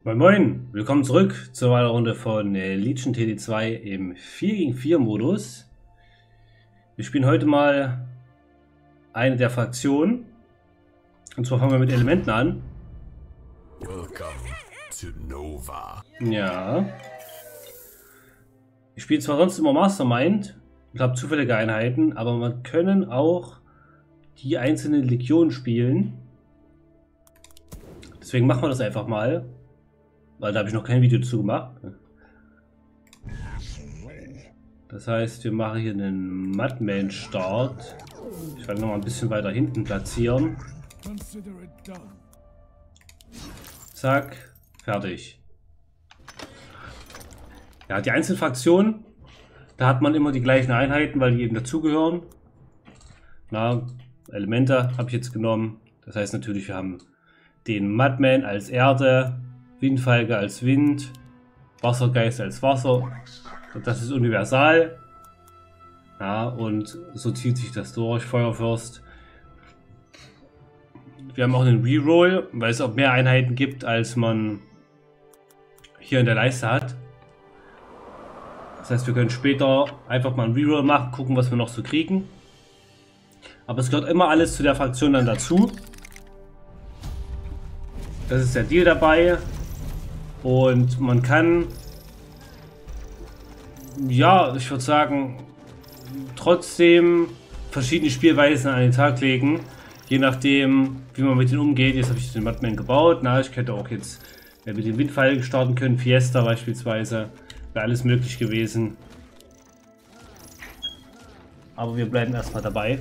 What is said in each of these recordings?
Moin Moin, willkommen zurück zur weiteren Runde von Legion TD2 im 4 gegen 4 Modus. Wir spielen heute mal eine der Fraktionen. Und zwar fangen wir mit Elementen an. Welcome to Nova. Ja. Ich spiele zwar sonst immer Mastermind und habe zufällige Einheiten, aber man können auch die einzelnen Legionen spielen. Deswegen machen wir das einfach mal. Weil da habe ich noch kein Video dazu gemacht. Das heißt, wir machen hier einen Madman-Start. Ich werde noch mal ein bisschen weiter hinten platzieren. Zack, fertig. Ja, die Einzelfraktionen, da hat man immer die gleichen Einheiten, weil die eben dazugehören. Na, Elemente habe ich jetzt genommen. Das heißt natürlich, wir haben den Madman als Erde, Windfalke als Wind, Wassergeist als Wasser. Das ist universal. Ja, und so zieht sich das durch, Feuerfürst. Wir haben auch einen Reroll, weil es auch mehr Einheiten gibt, als man hier in der Leiste hat. Das heißt, wir können später einfach mal einen Reroll machen, gucken, was wir noch so kriegen. Aber es gehört immer alles zu der Fraktion dann dazu. Das ist der Deal dabei. Und man kann, ja, ich würde sagen, trotzdem verschiedene Spielweisen an den Tag legen, je nachdem, wie man mit denen umgeht. Jetzt habe ich den Madman gebaut. Na, ich hätte auch jetzt mit den Windfalken starten können, Fiesta beispielsweise, wäre alles möglich gewesen. Aber wir bleiben erstmal dabei.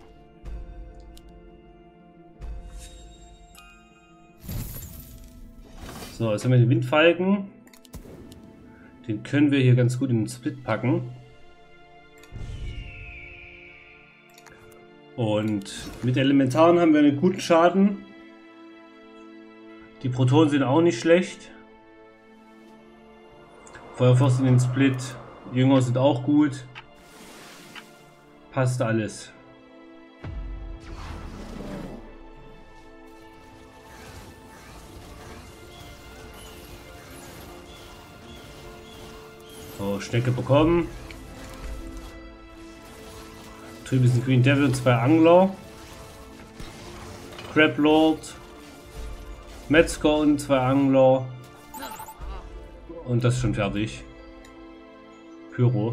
So, jetzt haben wir den Windfalken. Den können wir hier ganz gut in den Split packen. Und mit Elementaren haben wir einen guten Schaden. Die Protonen sind auch nicht schlecht. Feuerfürst in den Split. Jünger sind auch gut. Passt alles. So, Schnecke bekommen. Drüben sind Green Devil und 2 Angler. Crab Lord. Metzger und 2 Angler. Und das ist schon fertig. Pyro.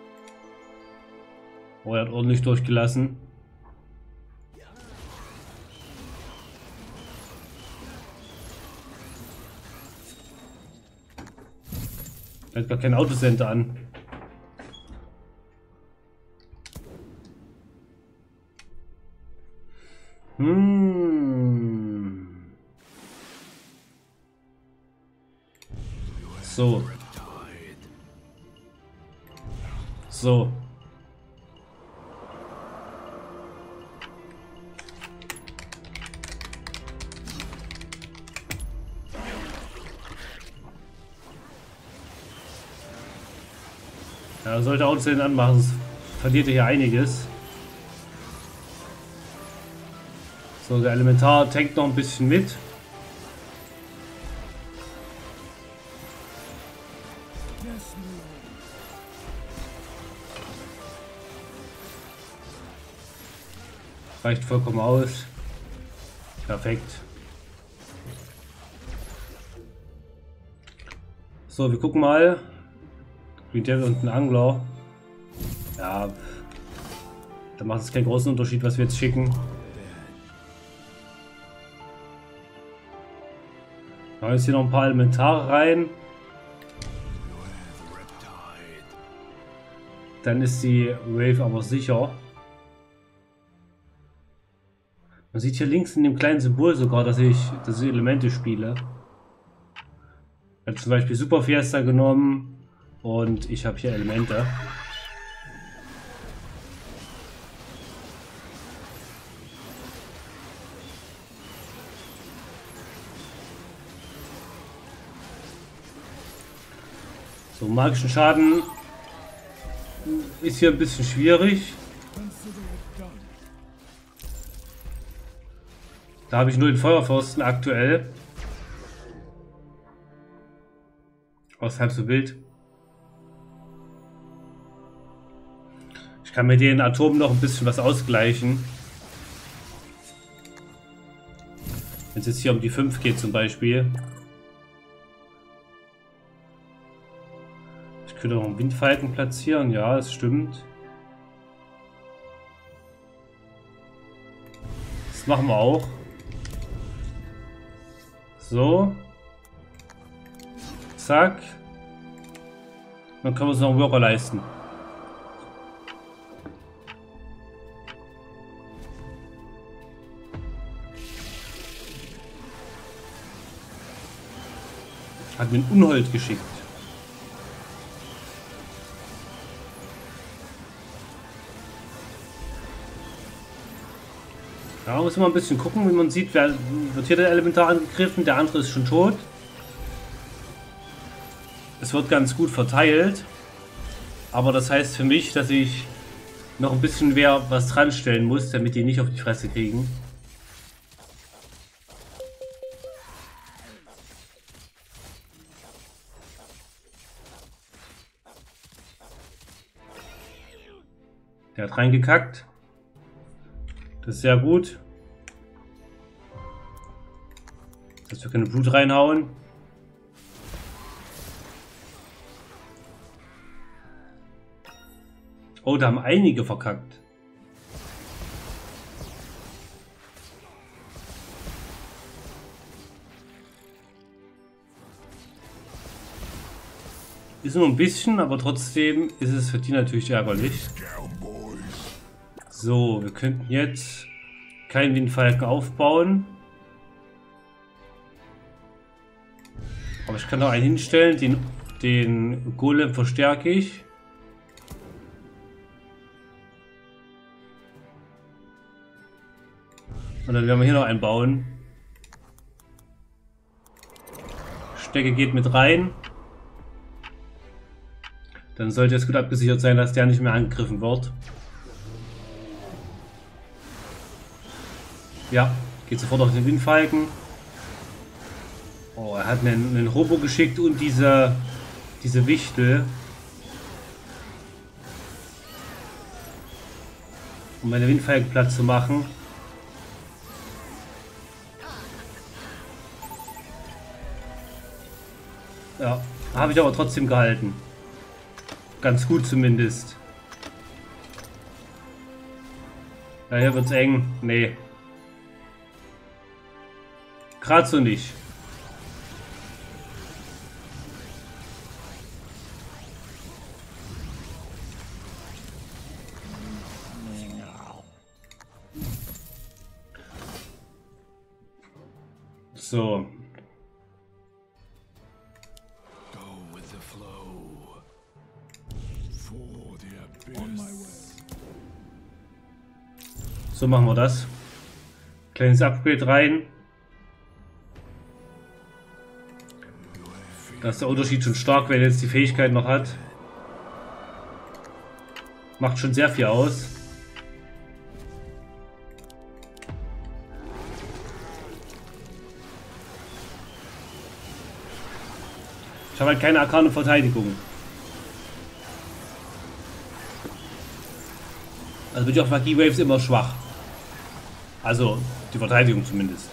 Oh, er hat ordentlich durchgelassen. Er hat gar kein Autocenter an. So. So. Ja, sollte Outsehen anmachen, sonst verliert er hier einiges. So, der Elementar tankt noch ein bisschen mit. Reicht vollkommen aus. Perfekt. So, wir gucken mal. Green Devil und ein Angler. Ja, da macht es keinen großen Unterschied, was wir jetzt schicken. Da ist hier noch ein paar Elementare rein. Dann ist die Wave aber sicher. Man sieht hier links in dem kleinen Symbol sogar, dass ich Elemente spiele. Ich habe zum Beispiel Super Fiesta genommen. Und ich habe hier Elemente. So, magischen Schaden ist hier ein bisschen schwierig. Da habe ich nur den Feuerfürsten aktuell. Was halb so wild. Ich kann mit den Atomen noch ein bisschen was ausgleichen. Wenn es jetzt hier um die 5 geht zum Beispiel. Ich könnte noch einen Windfalken platzieren. Ja, das stimmt. Das machen wir auch. So. Zack. Dann können wir uns noch einen Worker leisten. Hat mir ein Unhold geschickt. Da muss man ein bisschen gucken, wie man sieht, wer wird hier der Elementar angegriffen, der andere ist schon tot. Es wird ganz gut verteilt, aber das heißt für mich, dass ich noch ein bisschen mehr was dran stellen muss, damit die nicht auf die Fresse kriegen. Der hat reingekackt. Das ist sehr gut. Dass wir keine Blut reinhauen. Oh, da haben einige verkackt. Ist nur ein bisschen, aber trotzdem ist es für die natürlich ärgerlich. So, wir könnten jetzt keinen Windfalken aufbauen. Aber ich kann noch einen hinstellen, den Golem verstärke ich. Und dann werden wir hier noch einen bauen. Stecke geht mit rein. Dann sollte es gut abgesichert sein, dass der nicht mehr angegriffen wird. Ja, geht sofort auf den Windfalken. Oh, er hat einen Robo geschickt und diese Wichtel. Um meine Windfalken platt zu machen. Ja, habe ich aber trotzdem gehalten. Ganz gut zumindest. Ja, hier wird's eng. Nee. Gerade so nicht. So. So machen wir das. Kleines Upgrade rein. Da ist der Unterschied schon stark, wenn er jetzt die Fähigkeit noch hat. Macht schon sehr viel aus. Ich habe halt keine arkane Verteidigung. Also bin ich auf Magie-Waves immer schwach. Also die Verteidigung zumindest.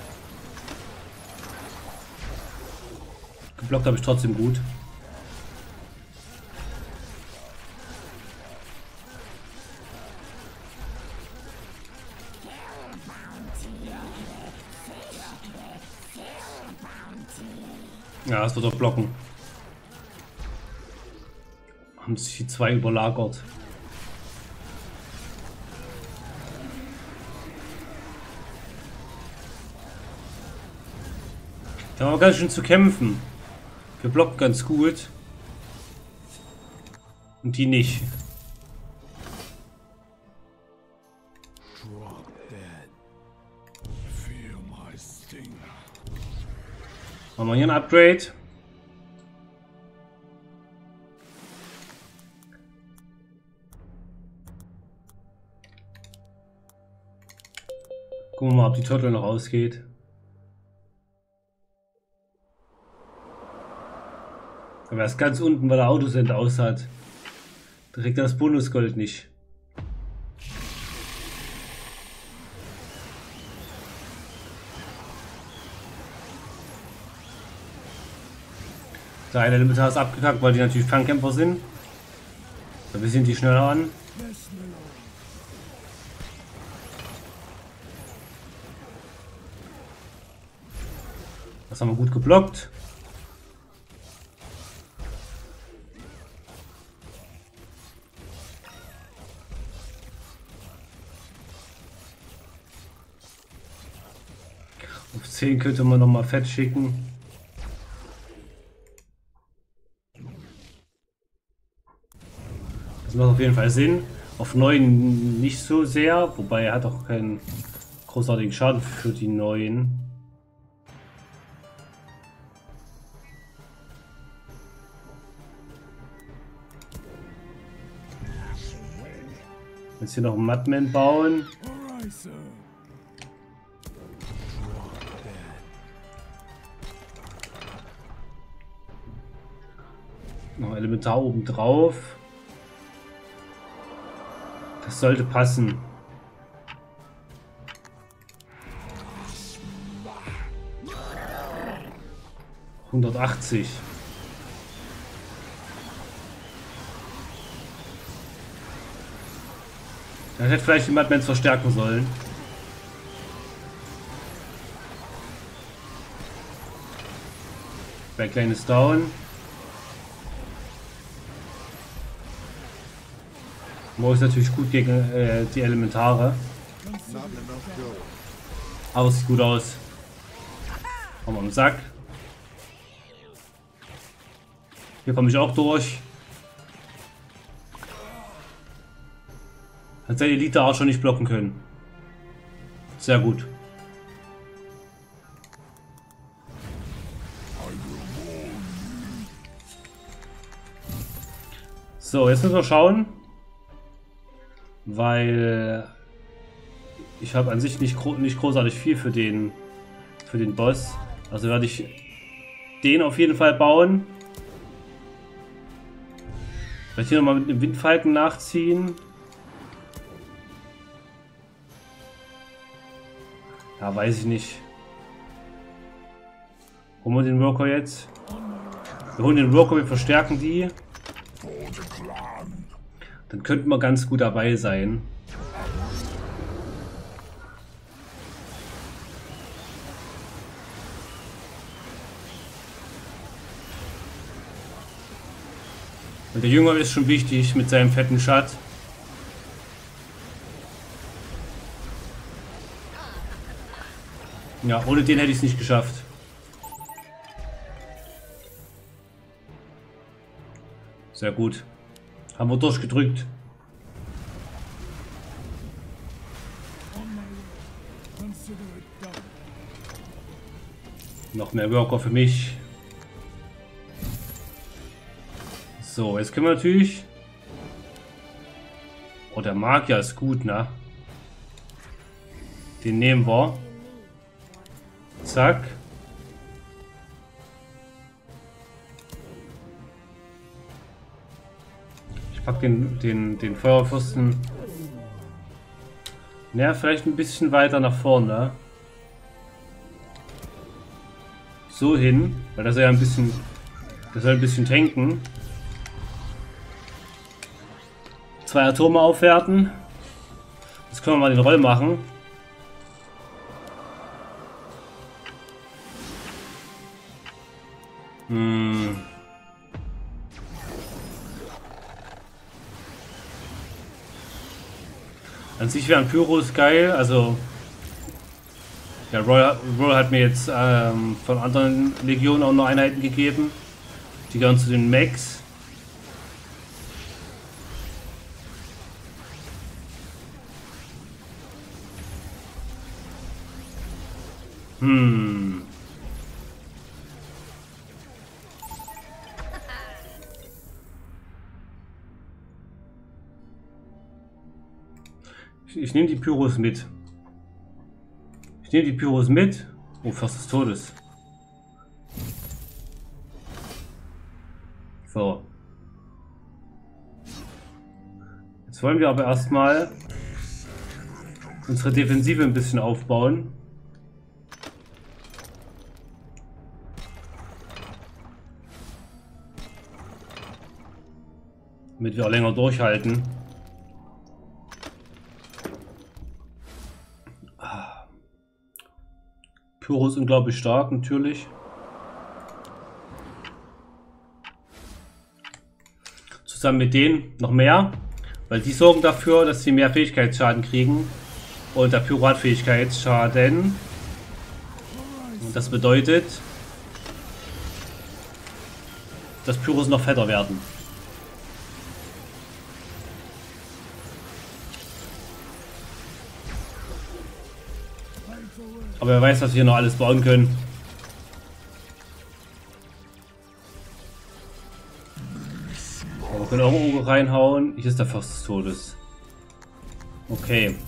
Geblockt habe ich trotzdem gut. Ja, das wird doch blocken. Haben sich die zwei überlagert. Da haben wir ganz schön zu kämpfen. Wir blocken ganz gut. Und die nicht. Machen wir hier ein Upgrade. Gucken wir mal, ob die Turtle noch ausgeht. Aber er ist ganz unten, weil er Autosender aus hat. Da kriegt er das Bonusgold nicht. Der eine Elementar ist abgekackt, weil die natürlich Fernkämpfer sind. Wir sind die schneller an. Das haben wir gut geblockt. Auf 10 könnte man noch mal Fett schicken. Das macht auf jeden Fall Sinn. Auf 9 nicht so sehr, wobei er hat auch keinen großartigen Schaden für die 9. Jetzt hier noch einen Madman bauen. Noch ein Elementar oben drauf. Das sollte passen. $180. Er hätte vielleicht die Madmans verstärken sollen. Backline ist down. Mo ist natürlich gut gegen die Elementare. Aber es sieht gut aus. Haben wir im Sack. Hier komme ich auch durch. Hat seine Elite auch schon nicht blocken können. Sehr gut. So, jetzt müssen wir schauen. Weil ich habe an sich nicht großartig viel für den Boss. Also werde ich den auf jeden Fall bauen. Vielleicht hier nochmal mit einem Windfalken nachziehen. Ja, weiß ich nicht. Holen wir den Worker jetzt? Wir holen den Worker, wir verstärken die. Dann könnten wir ganz gut dabei sein. Und der Jünger ist schon wichtig mit seinem fetten Schat. Ja, ohne den hätte ich es nicht geschafft. Sehr gut. Haben wir durchgedrückt. Noch mehr Worker für mich. So, jetzt können wir natürlich... Oh, der Magier ist gut, ne? Den nehmen wir. Zack. Ich pack den Feuerfürsten. Ja, vielleicht ein bisschen weiter nach vorne. So hin, weil das ja ein bisschen... Das soll ein bisschen tanken. 2 Atome aufwerten. Jetzt können wir mal den Roll machen. An sich wären Pyros geil, also ja, Roy hat mir jetzt von anderen Legionen auch noch Einheiten gegeben. Die gehören zu den Mechs. Ich nehme die Pyros mit. Oh, Fürst des Todes. So. Jetzt wollen wir aber erstmal unsere Defensive ein bisschen aufbauen. Damit wir auch länger durchhalten. Pyro ist unglaublich stark, natürlich. Zusammen mit denen noch mehr, weil die sorgen dafür, dass sie mehr Fähigkeitsschaden kriegen. Und der Pyro hat Fähigkeitsschaden. Und das bedeutet, dass Pyros noch fetter werden. Aber wer weiß, was wir hier noch alles bauen können. Aber wir können auch irgendwo reinhauen. Hier ist der Fürst des Todes. Okay.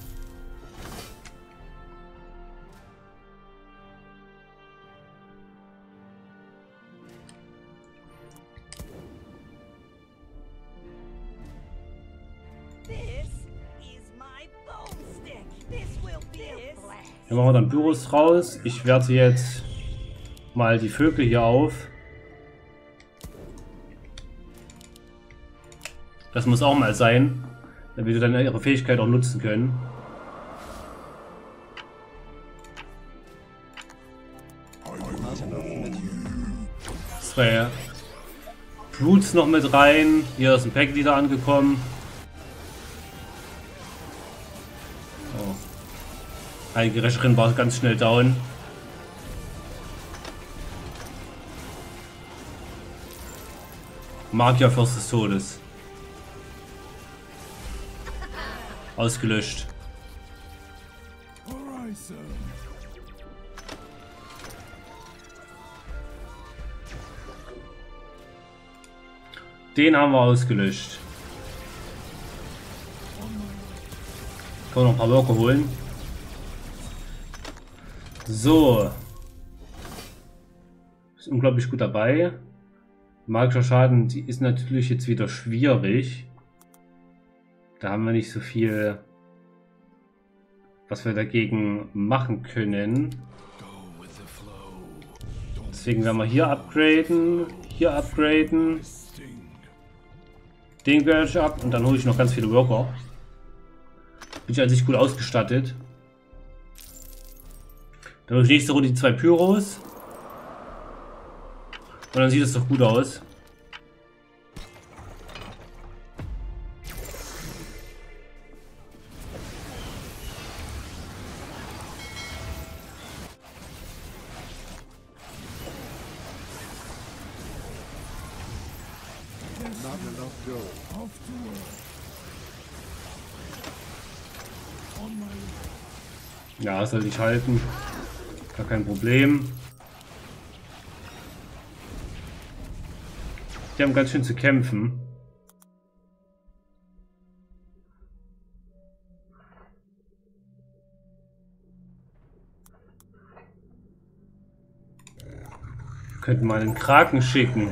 Hier machen wir dann Büros raus. Ich werte jetzt mal die Vögel hier auf. Das muss auch mal sein, damit wir dann ihre Fähigkeit auch nutzen können. Zwei Brutes noch mit rein. Hier ist ein Pack wieder angekommen. Einige Recherin war ganz schnell down. Magier Fürst des Todes. Ausgelöscht. Den haben wir ausgelöscht. Können wir noch ein paar Worker holen. So. Ist unglaublich gut dabei. Magischer Schaden, die ist natürlich jetzt wieder schwierig. Da haben wir nicht so viel, was wir dagegen machen können. Deswegen werden wir hier upgraden, den gehöre ich ab und dann hole ich noch ganz viele Worker. Bin ich an sich gut ausgestattet. Dann habe ich nächste Runde die 2 Pyros. Und dann sieht es doch gut aus. Ja, soll ich halten. Gar kein Problem. Die haben ganz schön zu kämpfen. Wir könnten mal einen Kraken schicken.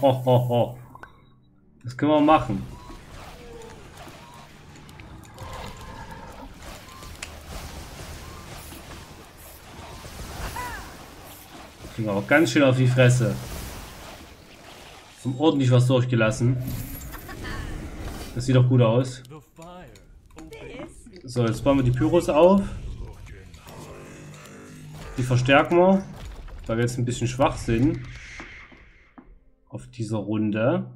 Das können wir machen. Kriegen aber ganz schön auf die Fresse. Haben ordentlich was durchgelassen. Das sieht doch gut aus. So, jetzt bauen wir die Pyros auf. Die verstärken wir, weil wir jetzt ein bisschen schwach sind auf dieser Runde.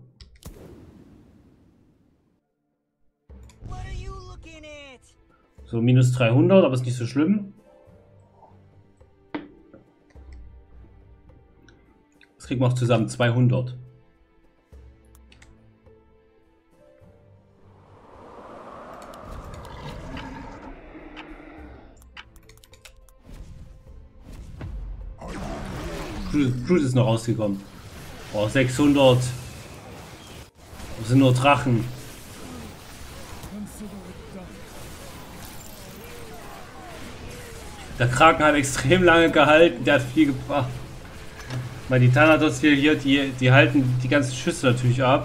So, minus 300, aber ist nicht so schlimm. Das kriegen wir auch zusammen 200. Cruise ist noch rausgekommen. Oh, 600. Das sind nur Drachen. Der Kraken hat extrem lange gehalten. Der hat viel gebracht. Weil die Thanatos hier, die halten die ganzen Schüsse natürlich ab.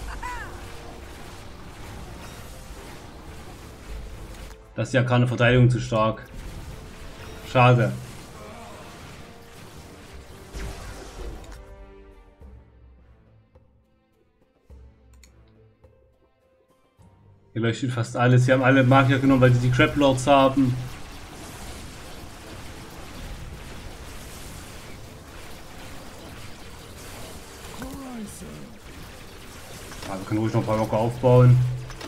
Das ist ja keine Verteidigung zu stark. Schade. Hier leuchtet fast alles. Sie haben alle Magier genommen, weil sie die Crab Lords haben. Ja, wir können ruhig noch ein paar Locker aufbauen.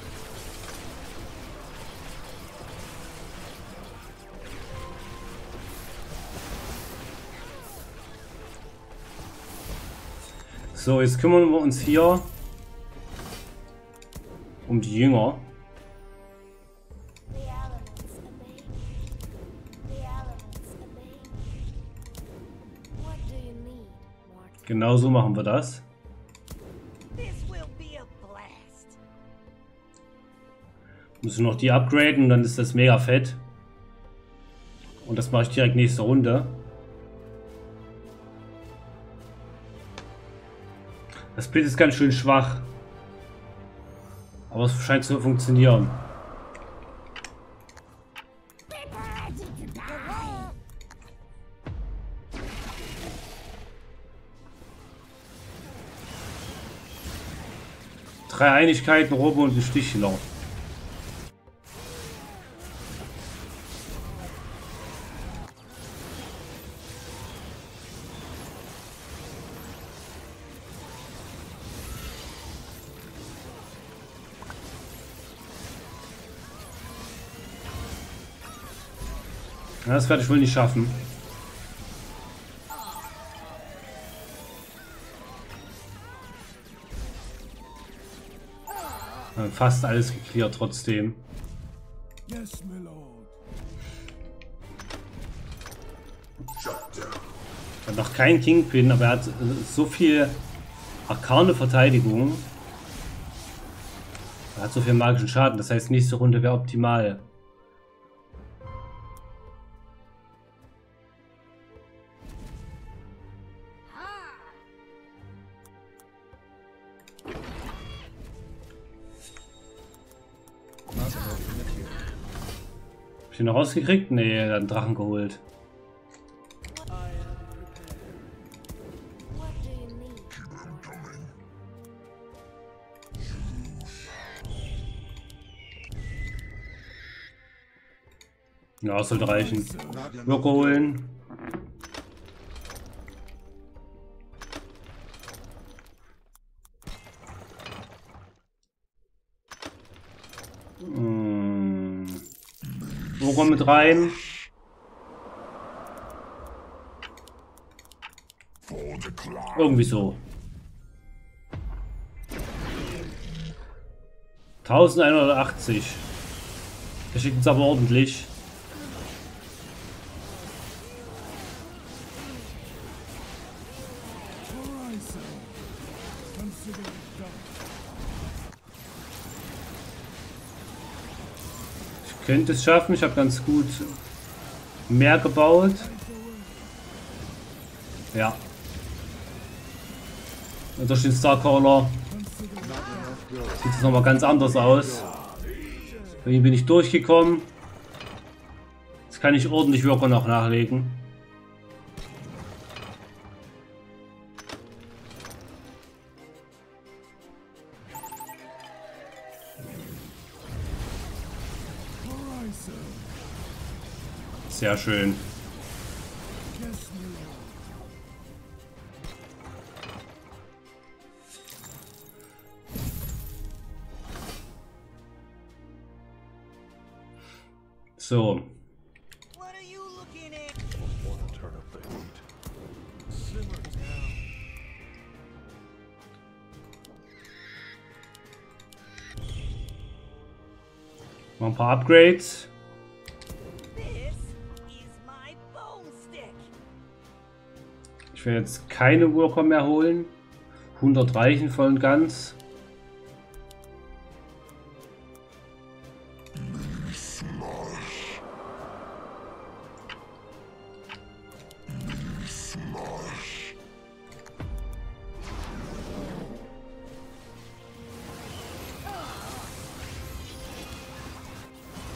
So, jetzt kümmern wir uns hier um die Jünger. Genau so machen wir das. Müssen noch die upgraden und dann ist das mega fett. Und das mache ich direkt nächste Runde. Das Bild ist ganz schön schwach. Aber es scheint zu funktionieren. Drei Einigkeiten, Robo und ein Stichler. Das werde ich wohl nicht schaffen. Fast alles geklärt trotzdem. Yes, my lord. Er hat noch keinen Kingpin, aber er hat so viel arkane Verteidigung. Er hat so viel magischen Schaden, das heißt nächste Runde wäre optimal. Hab ich ihn noch rausgekriegt? Nee, er hat einen Drachen geholt. Ja, das sollte reichen. Block holen. Wo mit rein? Irgendwie so. 1180. Der schickt uns aber ordentlich. Ich könnte es schaffen, ich habe ganz gut mehr gebaut. Ja. Und durch den Starcaller sieht es nochmal ganz anders aus. Bei ihm bin ich durchgekommen. Jetzt kann ich ordentlich Worker noch nachlegen. Sehr schön. So. Noch ein paar Upgrades. Ich werde jetzt keine Worker mehr holen. 100 reichen voll und ganz.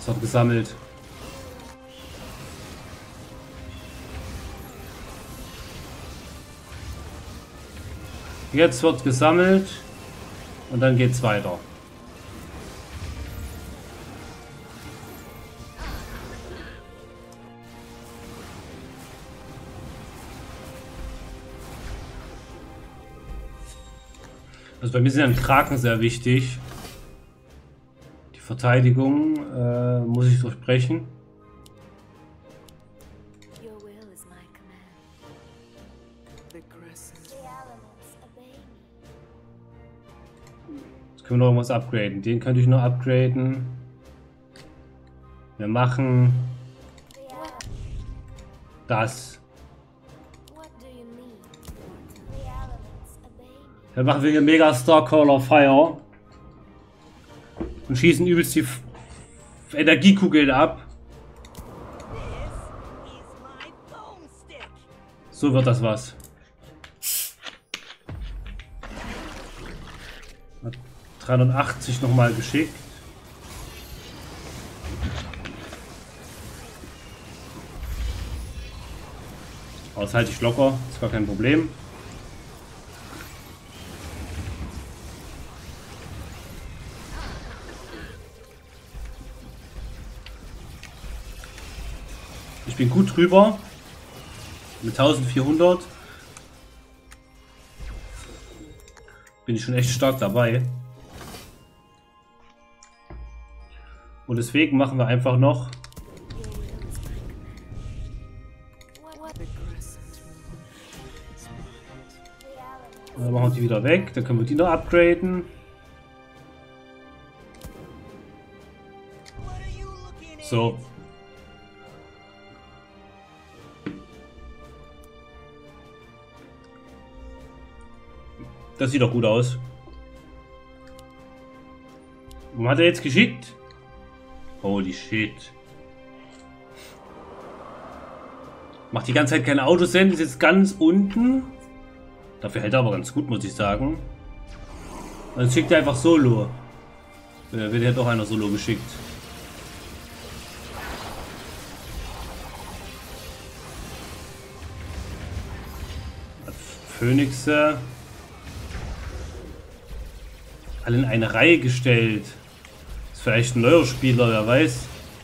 Es wird gesammelt. Jetzt wird gesammelt und dann geht's weiter. Also bei mir sind dann Kraken sehr wichtig. Die Verteidigung muss ich durchbrechen. Your will is my command. The elements obey me. Jetzt können wir noch irgendwas upgraden. Den könnte ich noch upgraden. Wir machen das. What do you need? The elements obey me. Dann machen wir hier Mega Starcaller Fire. Und schießen übelst die Energiekugeln ab. So wird das was. Hat 380 nochmal geschickt. Aber das halte ich locker, ist gar kein Problem. Ich bin gut drüber. Mit 1400 bin ich schon echt stark dabei. Und deswegen machen wir einfach noch dann machen wir die wieder weg, dann können wir die noch upgraden. So. Das sieht doch gut aus. Wo hat er jetzt geschickt? Holy shit. Macht die ganze Zeit kein Autosend, ist jetzt ganz unten. Dafür hält er aber ganz gut, muss ich sagen. Und dann schickt er einfach Solo. Wird ja doch einer Solo geschickt. Phönixe. Alle in eine Reihe gestellt. Ist vielleicht ein neuer Spieler, wer weiß.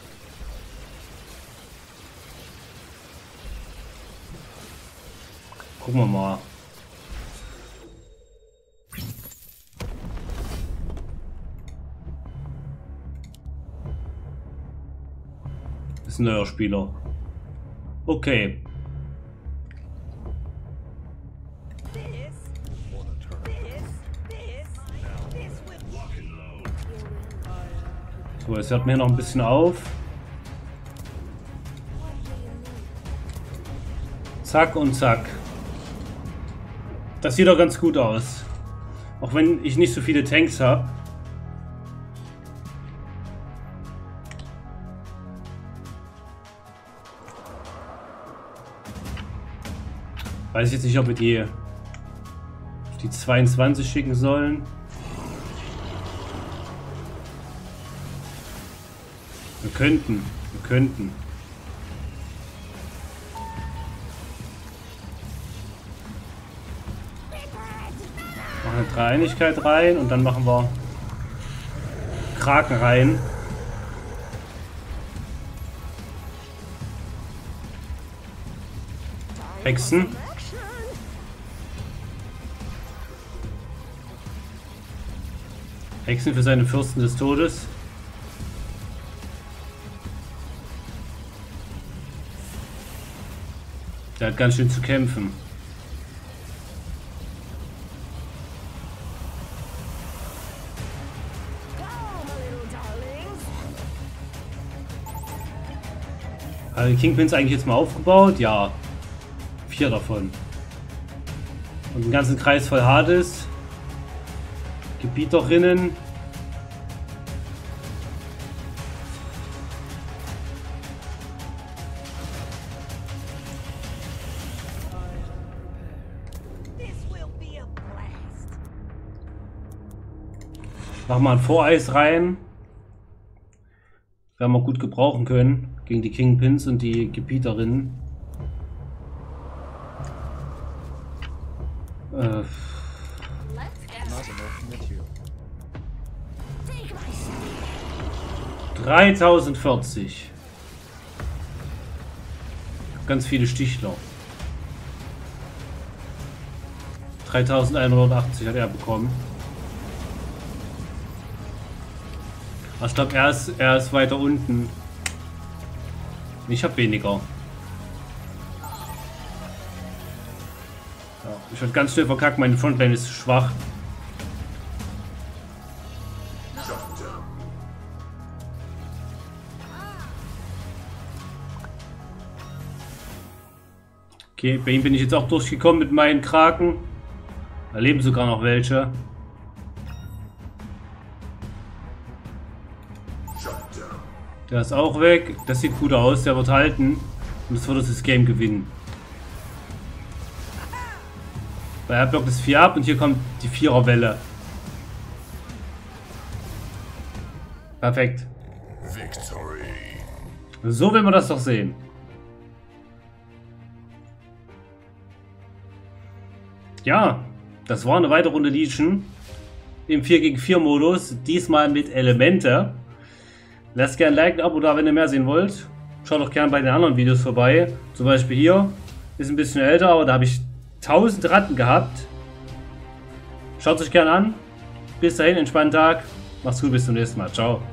Gucken wir mal. Ist ein neuer Spieler. Okay. So, jetzt hört mir noch ein bisschen auf. Zack und zack. Das sieht doch ganz gut aus. Auch wenn ich nicht so viele Tanks habe. Weiß ich jetzt nicht, ob wir die auf die 22 schicken sollen. Wir könnten. Machen eine Dreieinigkeit rein und dann machen wir Kraken rein. Hexen. Hexen für seine Fürsten des Todes. Der hat ganz schön zu kämpfen. Also die Kingpins eigentlich jetzt mal aufgebaut? Ja. 4 davon. Und den ganzen Kreis voll Hades. Gebieterinnen. Mach mal ein Voreis rein. Werden wir gut gebrauchen können gegen die Kingpins und die Gebieterinnen. Let's go. 3040. Ganz viele Stichler. 3180 hat er bekommen. Aber ich glaube, er ist weiter unten. Ich habe weniger. Ja, ich werde ganz schnell verkacken, meine Frontline ist schwach. Okay, bei ihm bin ich jetzt auch durchgekommen mit meinen Kraken. Da leben sogar noch welche. Der ist auch weg. Das sieht gut aus. Der wird halten. Und das wird das Game gewinnen. Weil er blockt das 4 ab und hier kommt die 4er Welle. Perfekt. Victory. So will man das doch sehen. Ja, das war eine weitere Runde Legion im 4 gegen 4 Modus, diesmal mit Elemente. Lasst gerne ein Like, ein Abo da, wenn ihr mehr sehen wollt. Schaut auch gerne bei den anderen Videos vorbei. Zum Beispiel hier, ist ein bisschen älter, aber da habe ich 1000 Ratten gehabt. Schaut es euch gerne an. Bis dahin, entspannten Tag. Macht's gut, bis zum nächsten Mal. Ciao.